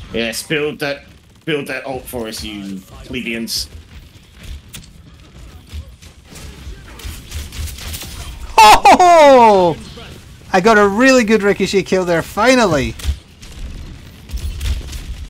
Yes, build that ult for us, you plebeians. Oh! I got a really good ricochet kill there, finally!